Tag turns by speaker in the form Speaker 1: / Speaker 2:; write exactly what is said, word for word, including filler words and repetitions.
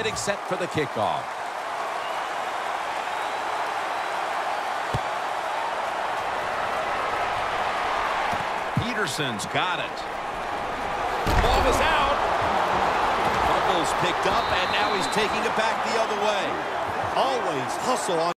Speaker 1: getting set for the kickoff. Peterson's got it. Ball is out. Buckles picked up, and now he's taking it back the other way.
Speaker 2: Always hustle on.